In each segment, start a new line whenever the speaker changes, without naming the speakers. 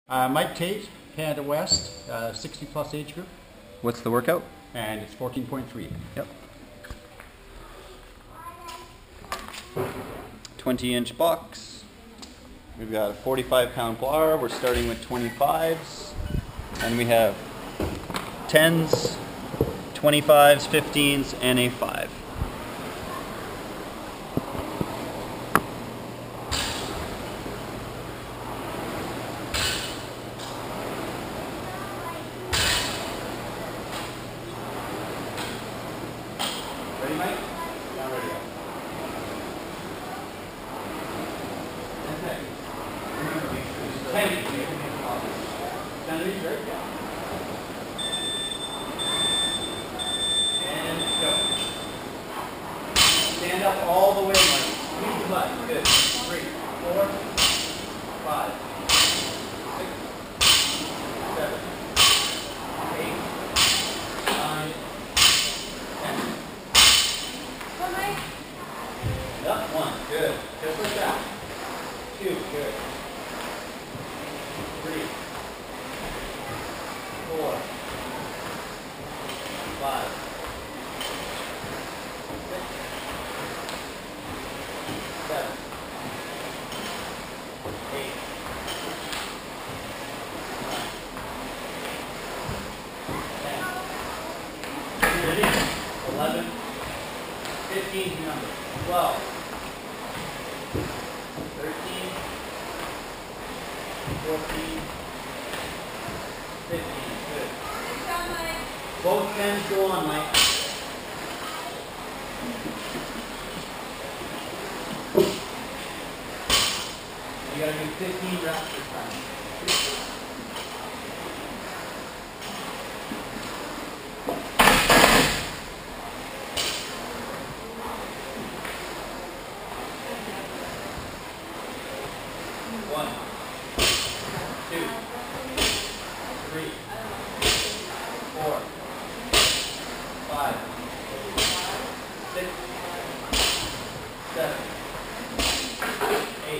Mike Tate, Canada West, 60 plus age group,
What's the workout?
and it's 14.3.
Yep. 20-inch box. We've got a 45-pound bar. We're starting with 25s. And we have 10s, 25s, 15s, and a 5.
Ready, Mike? Now ready. Okay. Now reach right down. And go. Stand up all the way, Mike. Squeeze the butt. Good. 3, 4, 5, 6, 7, 8, 9, 10. Up, 1, good. Just like that. 2, good. 3, 4, 5, 6, 7, 8, 9, 10. Ready? 11, 15 number. 12, 13, 14, 15. Good. Both ends go on, Mike. You gotta do 15 reps this time. One, 2, 3, 4, 5, 6, 7, 8,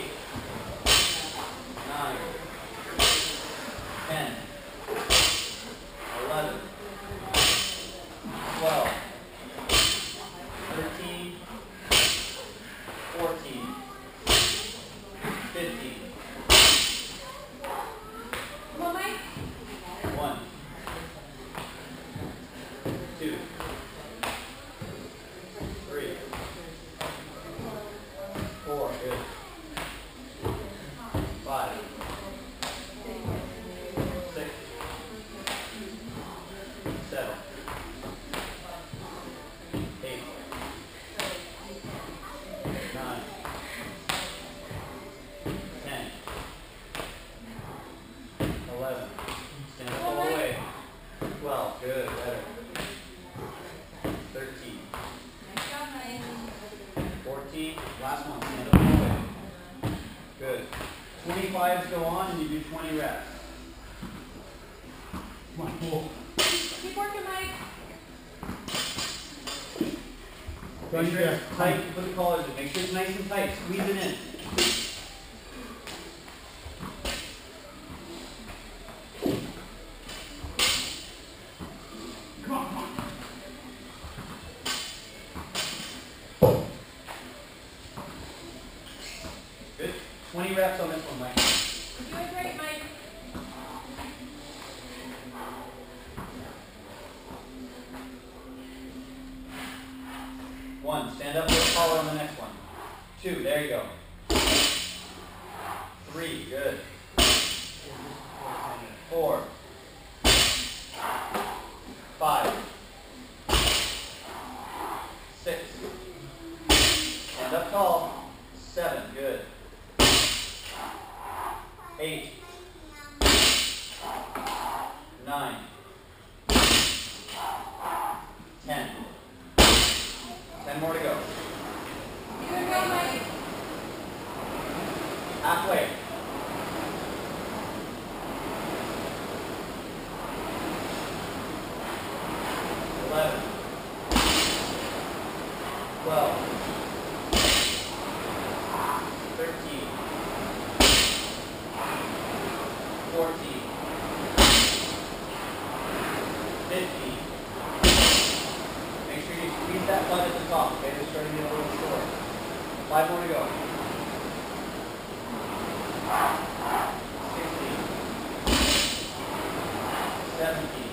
9, 10, 11, 12, 13, 14, 15. 1, 2, 3, 4, good. 5, 6, 7, 8, 9, 10, 11. Stand up all the way. 12, good, better. 13, 14, last one, stand up all the way. Good. 25s go on and you do 20 reps. Come on, pull.
Keep working, Mike.
Make sure it's
Tight, put the collars in. Make sure it's nice and tight. Squeeze it in.
Come on, come on.
Good. 20 reps on this one, Mike.
You're doing great, Mike.
One, stand up with a collar on the next one. 2, there you go. 3, good. 4, 5, 6, stand up tall. 7, good. 8, 9, 10. 10 more to go.
You're doing great, Mike.
Halfway. 11, 12, 13, 14,
14. 15. Make sure you squeeze that butt at the top, okay? They're starting to get a little sore. 5 more to go. 16. 17.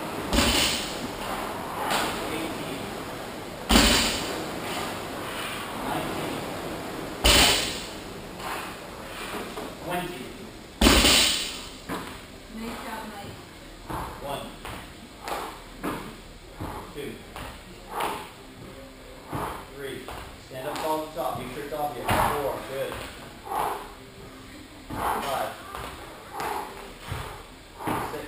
18. 19. 20.
Nice job, Mike.
1. 2. 3. Stand up tall at the top. Make sure it's obvious. 4. Good. 5. 6.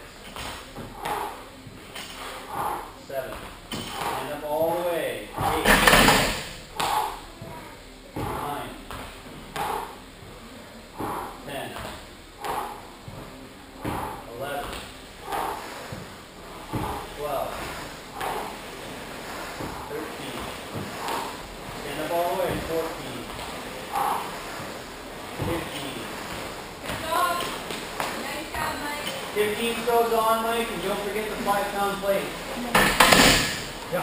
7. Stand up all the way. 8. 9. 10. 11. 12. 13. Stand up all the way. 14. 15.
Good job. Nice job, Mike.
15 throws on, Mike, and don't forget the 5-pound plate. Yeah.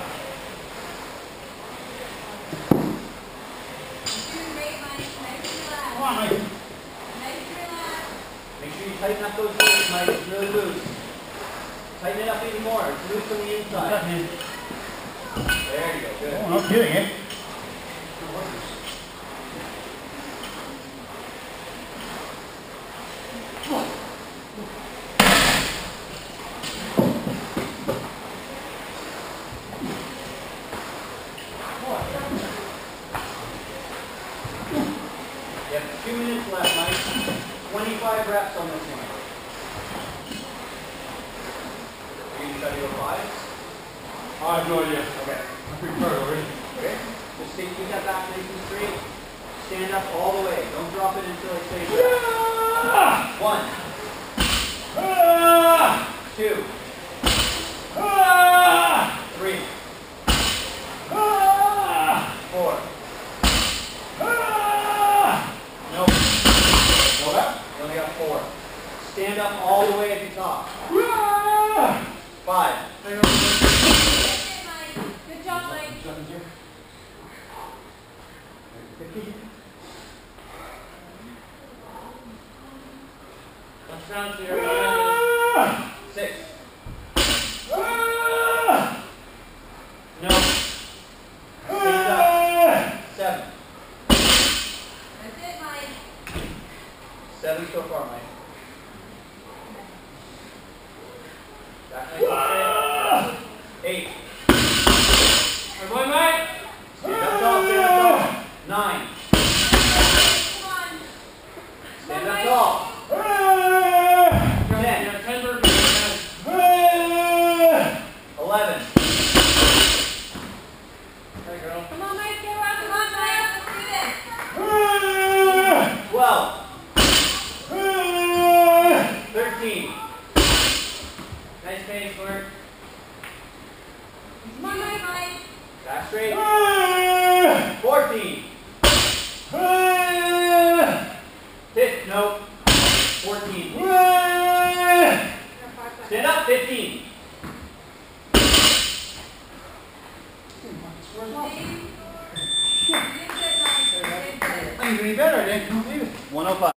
You're doing great, Mike. Nice and relaxed.
Come on, Mike.
Nice and relaxed.
Make sure you tighten up those hips, Mike. It's really loose. Tighten it up even more. It's loose on the inside. There you go. Good.
Oh, no kidding, eh?
You have 2 minutes left, Mike. 25 reps on this one. Are you going to try to go 5?
I have no idea.
Okay.
I'm pretty tired already.
Okay. Just keep that back nice and straight. Stand up all the way. Don't drop it until it stays down. 1. 2. 3. 4. Nope. Hold up. You only got 4. Stand up all the way at the top. 5.
Good, Mike. Good job, Mike.
That sounds here.
6. No. Stand up. 7.
That's it, Mike.
7 so far, Mike. Back nice and straight. 8.
Everybody, Mike?
Stand up tall, stand up tall. 9.
Come on.
Stand up tall. 10.
You have 10 burpees.
11.
There you go.
Come on, Mike. Get around. Come on, Mike. Let's do this.
12. 13.
Nice pace, Mark.
Come on, Mike.
Back straight. 14. 15. Nope. 14. Stand up. 15.
You did good, Mike. You did good.
I'm doing better. I didn't believe it.
105.